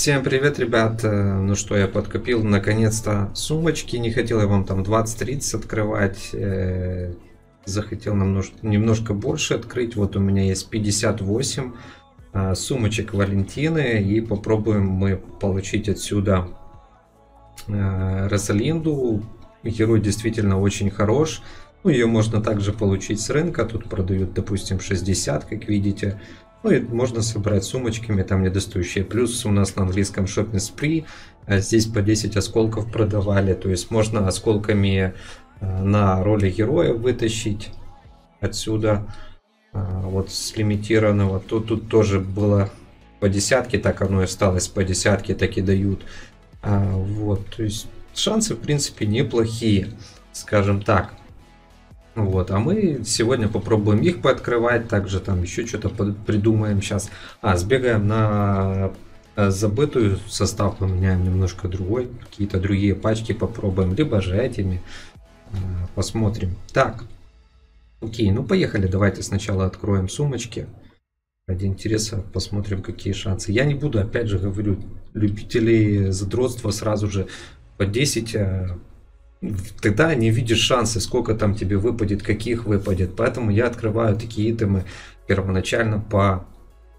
Всем привет, ребят! Ну что, я подкопил наконец-то сумочки. Не хотел я вам там 20-30 открывать. Захотел немножко больше открыть. Вот у меня есть 58 сумочек Валентины. И попробуем мы получить отсюда Розалинду. Герой действительно очень хорош. Ну, ее можно также получить с рынка. Тут продают, допустим, 60, как видите. Ну и можно собрать сумочками, там недостающие. Плюс у нас на английском Shopping Spree. Здесь по 10 осколков продавали. То есть можно осколками на роли героя вытащить отсюда. Вот с лимитированного. Тут тоже было по десятке, так оно и осталось по десятке, так и дают. Вот, то есть шансы в принципе неплохие, скажем так. Вот, а мы сегодня попробуем их пооткрывать, также там еще что-то придумаем сейчас. Сбегаем на забытую, состав поменяем немножко другой, какие-то другие пачки попробуем, либо же этими посмотрим. Так, окей, ну поехали, давайте сначала откроем сумочки. Ради интереса посмотрим, какие шансы. Я не буду, опять же говорю, любителей задротства сразу же по 10... Тогда не видишь шансы, сколько там тебе выпадет, каких выпадет. Поэтому я открываю такие итемы первоначально по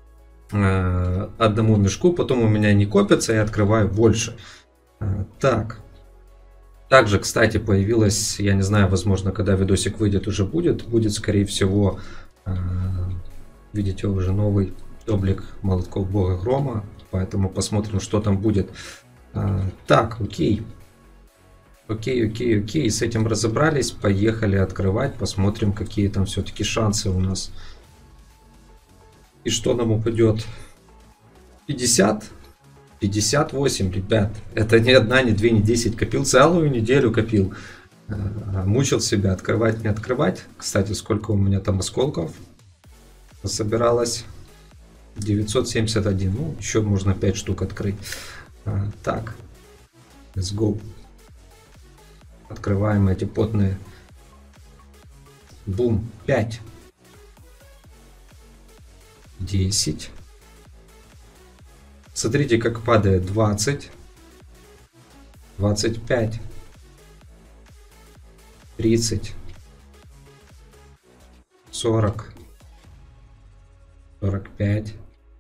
одному мешку. Потом у меня не копятся, я открываю больше. Так. Также, кстати, появилась, я не знаю, возможно, когда видосик выйдет, уже будет. Будет, скорее всего, видите, уже новый облик молотков бога грома. Поэтому посмотрим, что там будет. Так, окей. Окей, с этим разобрались, поехали открывать, посмотрим, какие там все-таки шансы у нас. И что нам упадет? 50? 58, ребят. Это не одна, не две, не 10. Копил целую неделю, копил. Мучил себя, открывать, не открывать. Кстати, сколько у меня там осколков собиралось? 971. Ну, еще можно 5 штук открыть. Так, let's go. Открываем эти потные. Бум. 5. 10. Смотрите, как падает. 20. 25. 30. 40. 45.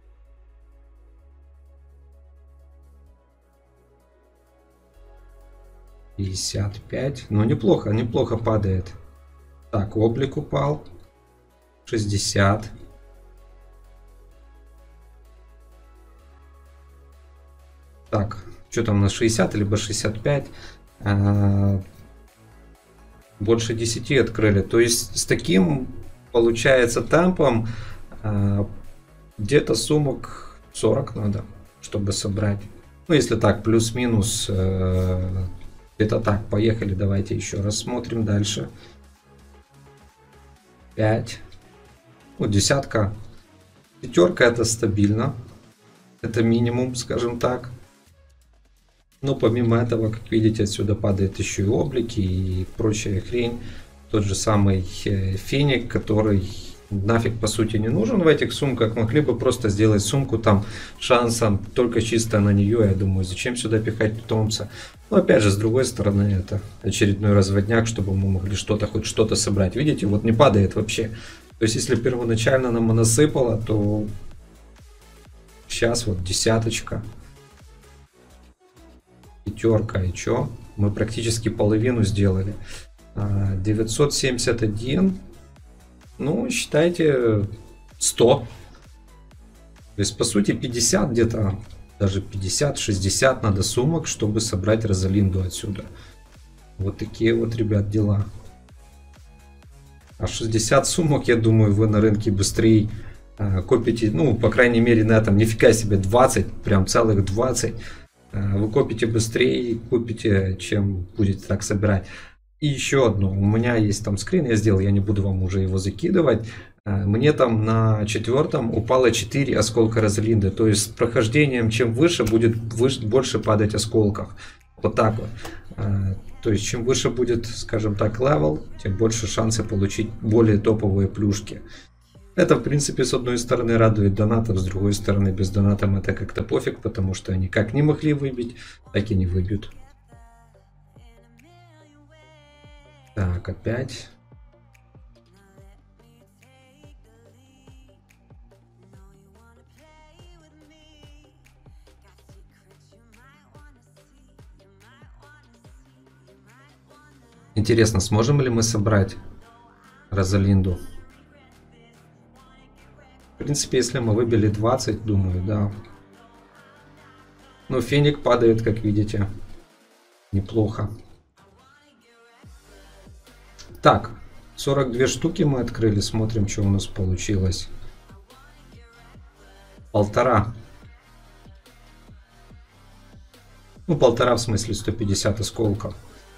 55. Ну, неплохо падает. Так, облик упал. 60. Так, что там на 60, либо 65. Больше 10 открыли. То есть с таким, получается, темпом где-то сумок 40 надо, чтобы собрать. Ну, если так, плюс-минус... Это так, поехали, давайте еще раз смотрим дальше. 5. Ну, десятка. Пятерка это стабильно. Это минимум, скажем так. Но помимо этого, как видите, отсюда падает еще и облики и прочая хрень. Тот же самый феник, который нафиг по сути не нужен в этих сумках. Могли бы просто сделать сумку там шансом только чисто на нее. Я думаю, зачем сюда пихать питомца. Но опять же, с другой стороны, это очередной разводняк, чтобы мы могли хоть что-то собрать. Видите, вот не падает вообще. То есть, если первоначально нам насыпало, то сейчас вот десяточка. Пятерка и что? Мы практически половину сделали. 971. Ну, считайте 100. То есть, по сути, 50 где-то, даже 50-60 надо сумок, чтобы собрать Розалинду отсюда. Вот такие вот, ребят, дела. А 60 сумок, я думаю, вы на рынке быстрее копите. Ну, по крайней мере, на этом, нифига себе, 20, прям целых 20. Вы копите быстрее, купите, чем будете так собирать. И еще одно, у меня есть там скрин, я сделал, я не буду вам уже его закидывать. Мне там на 4-м упало 4 осколка Розалинды. То есть с прохождением, чем выше, будет больше падать осколков. Вот так вот. То есть чем выше будет, скажем так, левел, тем больше шансы получить более топовые плюшки. Это, в принципе, с одной стороны радует донатов, с другой стороны, без донатов это как-то пофиг, потому что они как не могли выбить, так и не выбьют. Так, опять. Интересно, сможем ли мы собрать Розалинду? В принципе, если мы выбили 20, думаю, да. Но феник падает, как видите. Неплохо. Так, 42 штуки мы открыли. Смотрим, что у нас получилось. 1,5. Ну, 1,5 в смысле 150 осколков.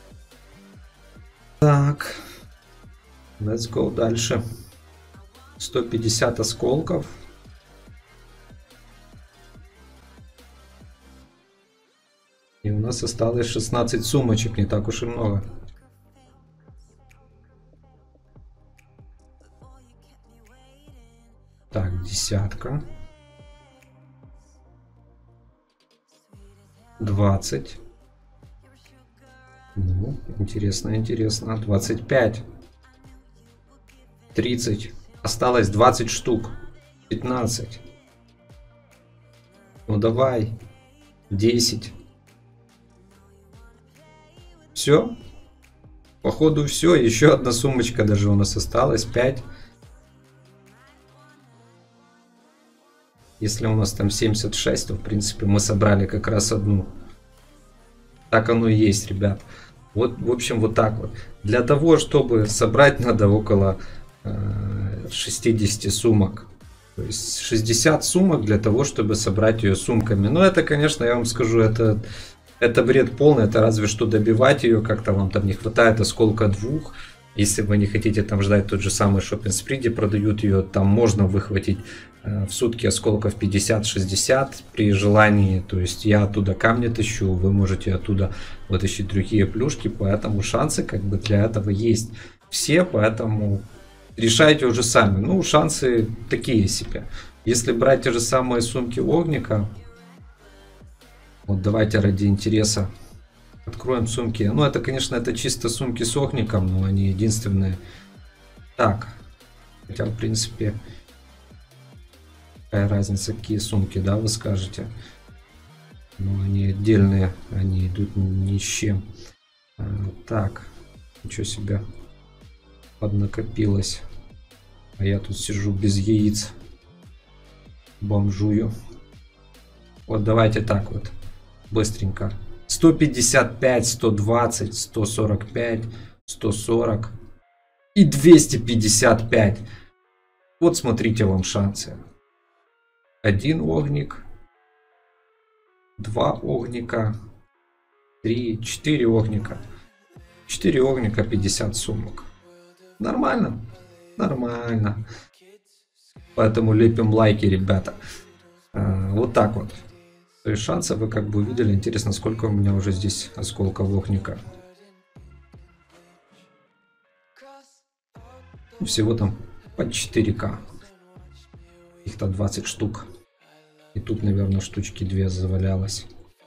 Так. Let's go дальше. 150 осколков. И у нас осталось 16 сумочек, не так уж и много. Так, 10. 20. Ну, интересно, интересно. 25. 30. Осталось 20 штук. 15. Ну давай. 10. Все. Походу все. Еще одна сумочка даже у нас осталась. 5. Если у нас там 76, то в принципе мы собрали как раз одну. Так оно и есть, ребят. Вот, в общем, вот так вот. Для того, чтобы собрать, надо около 60 сумок. То есть 60 сумок для того, чтобы собрать ее сумками. Но это, конечно, я вам скажу, это бред полный. Это разве что добивать ее. Как-то вам там не хватает осколка 2. Если вы не хотите там ждать тот же самый Shopping Spree, продают ее, там можно выхватить в сутки осколков 50-60 при желании. То есть я оттуда камни тащу, вы можете оттуда вытащить другие плюшки, поэтому шансы как бы для этого есть все, поэтому решайте уже сами. Ну, шансы такие себе. Если брать те же самые сумки Огника, вот давайте ради интереса откроем сумки. Ну, это, конечно, это чисто сумки с Огником, но они единственные. Так, хотя, в принципе, какая разница, какие сумки, да, вы скажете. Но они отдельные, они идут ни с чем. Так, ничего себе поднакопилось. А я тут сижу без яиц, бомжую. Вот давайте так вот, быстренько. 155, 120, 145, 140 и 255. Вот смотрите вам шансы. 1 огник, 2 огника, 3, 4 огника. 4 огника, 50 сумок. Нормально? Нормально. Поэтому лепим лайки, ребята. Вот так вот. То есть шансы вы как бы увидели. Интересно, сколько у меня уже здесь осколков огника. Всего там по 4К. Их-то 20 штук. И тут, наверное, штучки 2 завалялось.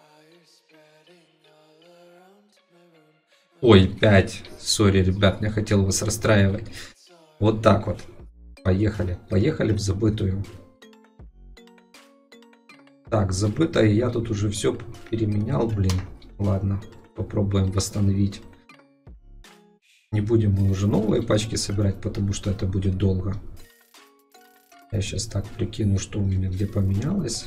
Ой, 5. Сори, ребят, не хотел вас расстраивать. Вот так вот. Поехали. Поехали в забытую. Так, забытое. Я тут уже все переменял, блин. Ладно, попробуем восстановить. Не будем мы уже новые пачки собирать, потому что это будет долго. Я сейчас так прикину, что у меня где поменялось.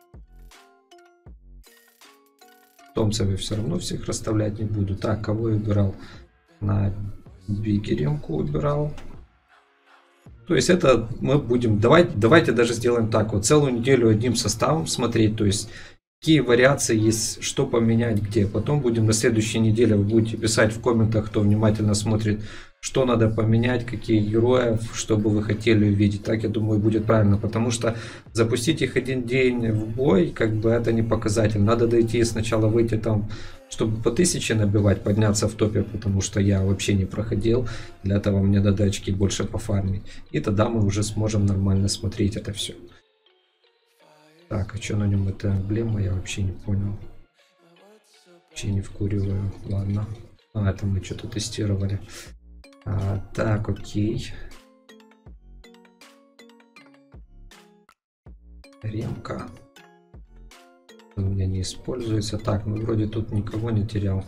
Томцев я все равно всех расставлять не буду. Так, кого я убирал? На Бигеренку убирал. То есть это мы будем... Давайте даже сделаем так. Вот целую неделю одним составом смотреть. То есть какие вариации есть, что поменять где. Потом будем на следующей неделе, вы будете писать в комментах, кто внимательно смотрит, что надо поменять, какие героев, что бы вы хотели увидеть. Так, я думаю, будет правильно. Потому что запустить их один день в бой, как бы это не показатель. Надо дойти сначала, выйти там Чтобы по 1000 набивать, подняться в топе, потому что я вообще не проходил. Для этого мне надо очки больше пофармить. И тогда мы уже сможем нормально смотреть это все. Так, а что на нем эта эмблема, я вообще не понял. Вообще не вкуриваю. Ладно. А, это мы что-то тестировали. Так, окей. Ремка. У меня не используется. Так, ну вроде тут никого не терял.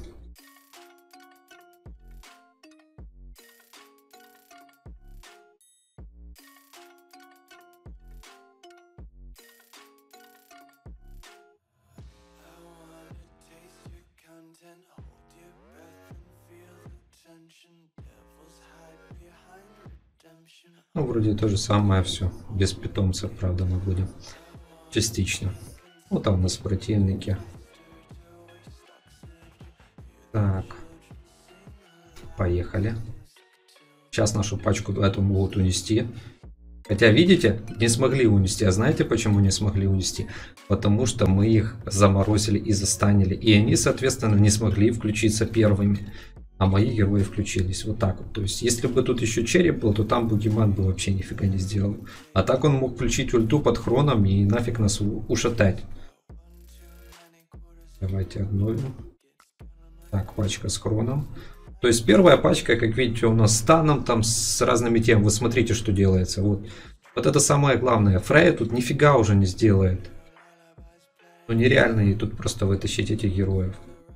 Ну, вроде то же самое все. Без питомцев, правда, мы будем. Частично. Вот там у нас противники. Так. Поехали. Сейчас нашу пачку эту могут унести. Хотя, видите, не смогли унести. А знаете, почему не смогли унести? Потому что мы их заморозили и застанили. И они, соответственно, не смогли включиться первыми. А мои герои включились. Вот так вот. То есть, если бы тут еще череп был, то там Бугиман бы вообще нифига не сделал. А так он мог включить ульту под хроном и нафиг нас ушатать. Давайте обновим. Так, пачка с хроном. То есть первая пачка, как видите, у нас с станом, там с разными темами. Вы смотрите, что делается. Вот это самое главное. Фрея тут нифига уже не сделает. Ну нереально ей тут просто вытащить этих героев.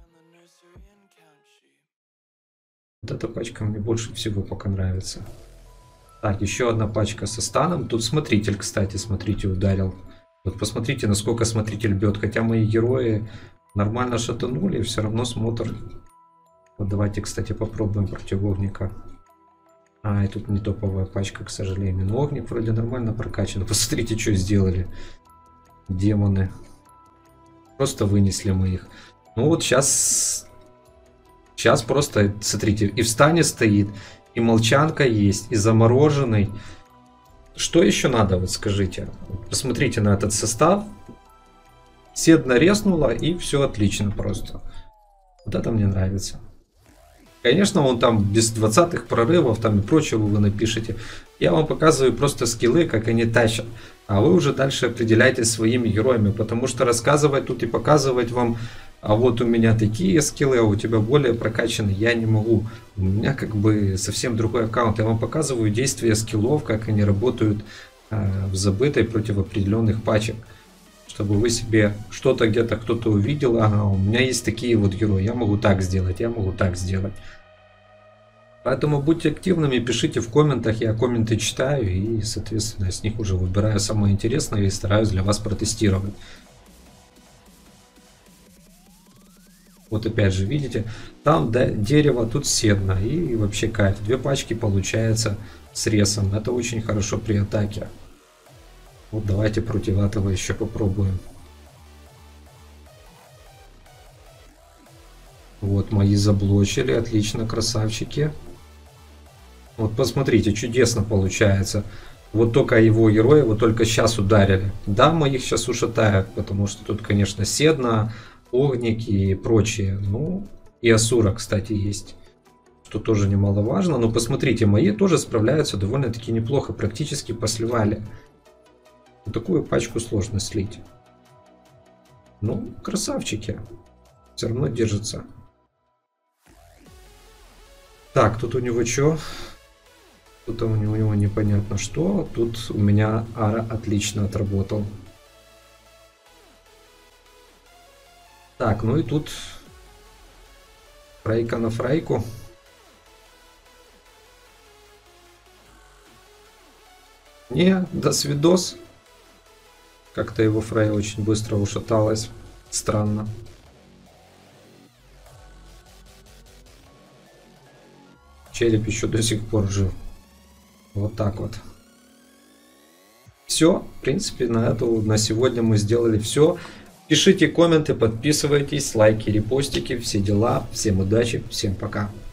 Вот эта пачка мне больше всего пока нравится. Так, еще одна пачка со станом. Тут смотритель, кстати, смотрите, ударил. Вот посмотрите, насколько смотритель бьет. Хотя мои герои нормально шатанули, все равно смотр. Вот давайте, кстати, попробуем против огника. И тут не топовая пачка, к сожалению. Но огник вроде нормально прокачан. Посмотрите, что сделали. Демоны. Просто вынесли мы их. Ну вот сейчас... Сейчас просто, смотрите, и в стане стоит, и молчанка есть, и замороженный. Что еще надо, вот скажите. Посмотрите на этот состав. Седна резнула, и все отлично просто. Вот это мне нравится. Конечно, он там без 20-х прорывов там и прочего вы напишите. Я вам показываю просто скиллы, как они тащат. А вы уже дальше определяйтесь своими героями. Потому что рассказывать тут и показывать вам, а вот у меня такие скиллы, а у тебя более прокачанные, я не могу. У меня как бы совсем другой аккаунт. Я вам показываю действия скиллов, как они работают в забытой против определенных пачек. Чтобы вы себе что-то где-то кто-то увидел, ага, у меня есть такие вот герои, я могу так сделать, я могу так сделать. Поэтому будьте активными, пишите в комментах, я комменты читаю и, соответственно, с них уже выбираю самое интересное и стараюсь для вас протестировать. Вот опять же, видите, там дерево, тут седна и вообще кайф. 2 пачки получается с ресом, это очень хорошо при атаке. Вот давайте против этого еще попробуем. Вот мои заблочили, отлично, красавчики. Вот посмотрите, чудесно получается. Вот только его герои вот только сейчас ударили. Да, мы их сейчас ушатают, потому что тут, конечно, седна, огник и прочее. Ну, и Асура, кстати, есть. Что тоже немаловажно. Но посмотрите, мои тоже справляются довольно-таки неплохо. Практически посливали. Вот такую пачку сложно слить. Ну, красавчики. Все равно держится. Так, тут у него что? Тут у него непонятно что. Тут у меня Ара отлично отработал. Так, ну и тут фрейка на фрейку. Не, до свидос. Как-то его фрей очень быстро ушаталась. Странно. Череп еще до сих пор жив. Вот так вот. Все, в принципе, на сегодня мы сделали все. Пишите комменты, подписывайтесь, лайки, репостики, все дела. Всем удачи, всем пока.